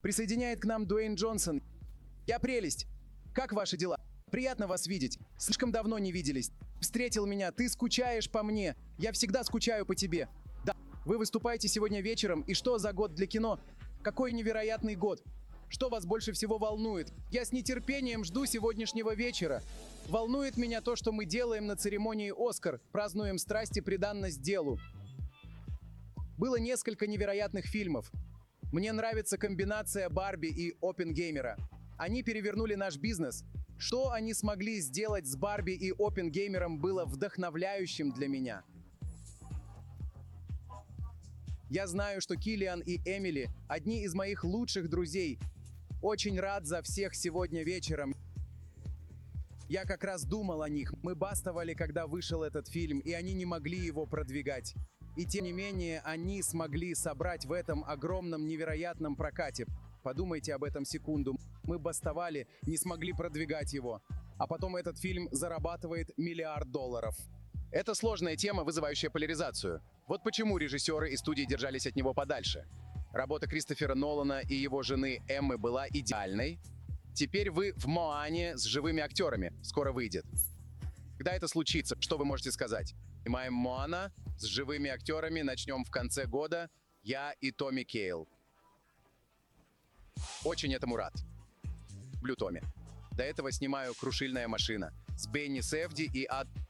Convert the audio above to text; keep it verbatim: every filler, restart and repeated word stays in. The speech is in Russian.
Присоединяет к нам Дуэйн Джонсон. Я прелесть. Как ваши дела? Приятно вас видеть. Слишком давно не виделись. Встретил меня, ты скучаешь по мне. Я всегда скучаю по тебе. Да, вы выступаете сегодня вечером, и что за год для кино? Какой невероятный год. Что вас больше всего волнует? Я с нетерпением жду сегодняшнего вечера. Волнует меня то, что мы делаем на церемонии «Оскар», празднуем страсть и преданность делу. Было несколько невероятных фильмов. Мне нравится комбинация Барби и Оппенгеймера. Они перевернули наш бизнес. Что они смогли сделать с Барби и Оппенгеймером, было вдохновляющим для меня. Я знаю, что Киллиан и Эмили – одни из моих лучших друзей. Очень рад за всех сегодня вечером. Я как раз думал о них. Мы бастовали, когда вышел этот фильм, и они не могли его продвигать. И тем не менее, они смогли собрать в этом огромном невероятном прокате. Подумайте об этом секунду. Мы бастовали, не смогли продвигать его. А потом этот фильм зарабатывает миллиард долларов. Это сложная тема, вызывающая поляризацию. Вот почему режиссеры и студии держались от него подальше. Работа Кристофера Нолана и его жены Эммы была идеальной. Теперь вы в Моане с живыми актерами. Скоро выйдет. Когда это случится, что вы можете сказать? Снимаем Моана с живыми актерами, начнем в конце года. Я и Томми Кейл. Очень этому рад. Люблю Томми. До этого снимаю «Крушильная машина» с Бенни Сефди и Ад